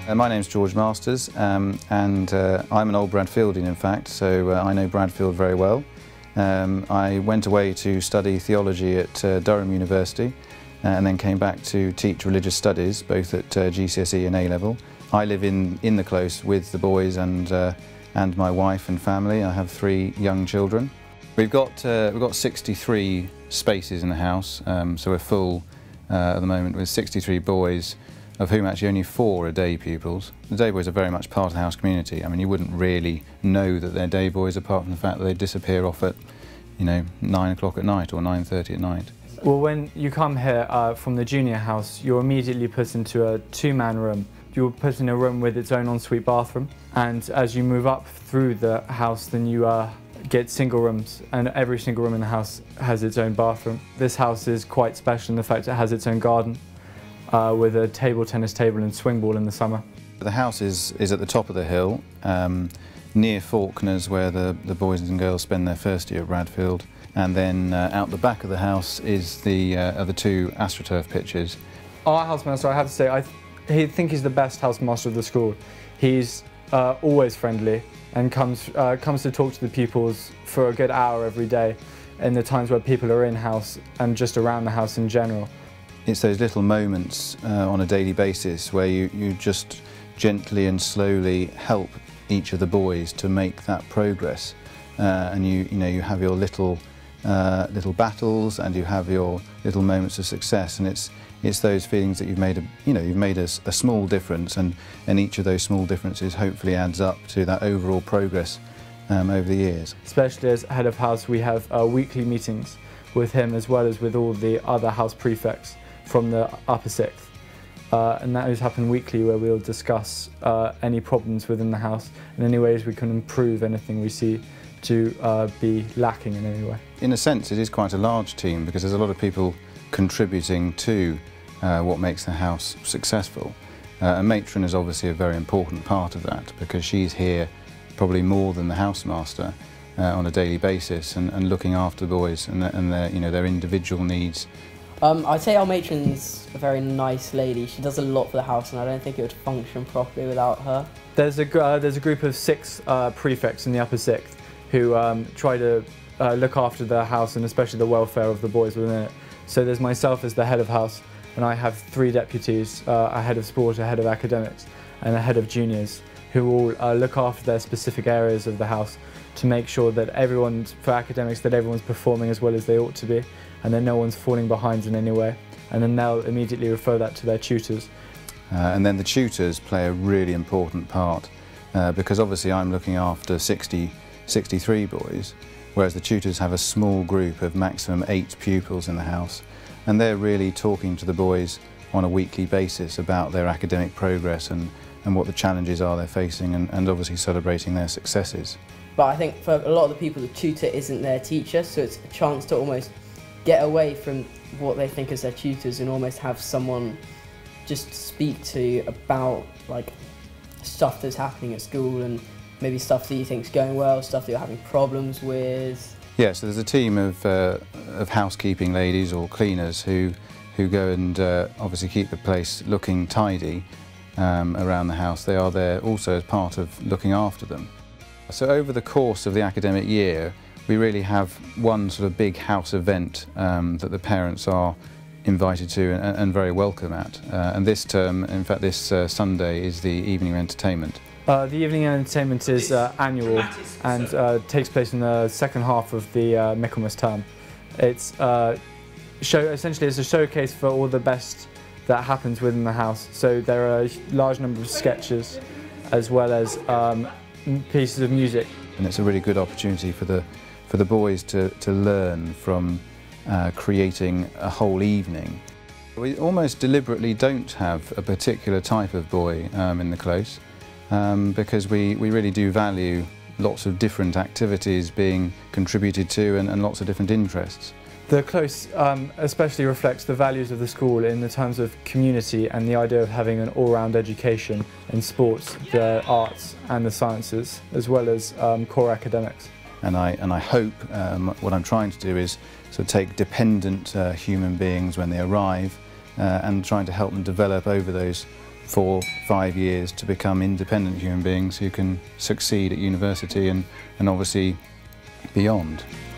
My name's George Masters, and I'm an old Bradfieldian in fact, so I know Bradfield very well. I went away to study theology at Durham University and then came back to teach religious studies both at GCSE and A-level. I live in the close with the boys and my wife and family. I have 3 young children. We've got 63 spaces in the house, so we're full at the moment with 63 boys, of whom actually only 4 are day pupils. The day boys are very much part of the house community. I mean, you wouldn't really know that they're day boys apart from the fact that they disappear off at, 9 o'clock at night or 9:30 at night. Well, when you come here from the junior house, you're immediately put into a 2-man room. You're put in a room with its own ensuite bathroom, and as you move up through the house, then you get single rooms, and every single room in the house has its own bathroom. This house is quite special in the fact it has its own garden, with a table tennis table and swing ball in the summer. The house is at the top of the hill, near Faulkner's, where the boys and girls spend their first year at Bradfield, and then out the back of the house is the 2 AstroTurf pitches. Our housemaster, I have to say, I think he's the best housemaster of the school. He's always friendly and comes to talk to the pupils for a good hour every day in the times where people are in-house and just around the house in general. It's those little moments on a daily basis where you just gently and slowly help each of the boys to make that progress, and you have your little battles and you have your little moments of success, and it's those feelings that you've made a small difference, and each of those small differences hopefully adds up to that overall progress over the years. Especially as head of house, we have weekly meetings with him as well as with all the other house prefects from the upper 6th, and that has happened weekly, where we'll discuss any problems within the house and any ways we can improve anything we see to be lacking in any way. In a sense, it is quite a large team because there's a lot of people contributing to what makes the house successful. A matron is obviously a very important part of that because she's here probably more than the housemaster on a daily basis and looking after the boys and their individual needs. I'd say our matron's a very nice lady. She does a lot for the house, and I don't think it would function properly without her. There's a group of 6 prefects in the upper 6th who try to look after the house and especially the welfare of the boys within it. So there's myself as the head of house, and I have 3 deputies, a head of sport, a head of academics and a head of juniors, who all look after their specific areas of the house to make sure that for academics, that everyone's performing as well as they ought to be, and that no one's falling behind in any way. And then they'll immediately refer that to their tutors. And then the tutors play a really important part, because obviously I'm looking after 63 boys, whereas the tutors have a small group of maximum 8 pupils in the house, and they're really talking to the boys on a weekly basis about their academic progress and what the challenges are they're facing, and obviously celebrating their successes. But I think for a lot of the people, the tutor isn't their teacher, so it's a chance to almost get away from what they think is their tutors and almost have someone just speak to about stuff that's happening at school, and maybe stuff that you think's going well, stuff that you're having problems with. Yeah, so there's a team of housekeeping ladies or cleaners who go and obviously keep the place looking tidy around the house. They are there also as part of looking after them. So over the course of the academic year, we really have one sort of big house event that the parents are invited to and very welcome at. And this term, in fact this Sunday, is the evening entertainment. The evening entertainment is annual and takes place in the second half of the Michaelmas term. It's essentially it's a showcase for all the best that happens within the house. So there are a large number of sketches as well as pieces of music. And it's a really good opportunity for the boys to learn from creating a whole evening. We almost deliberately don't have a particular type of boy in the close, because we really do value lots of different activities being contributed to and lots of different interests. The close especially reflects the values of the school in the terms of community and the idea of having an all-round education in sports, the arts and the sciences, as well as core academics. And I hope what I'm trying to do is sort of take dependent human beings when they arrive and trying to help them develop over those 4, 5 years to become independent human beings who can succeed at university and obviously beyond.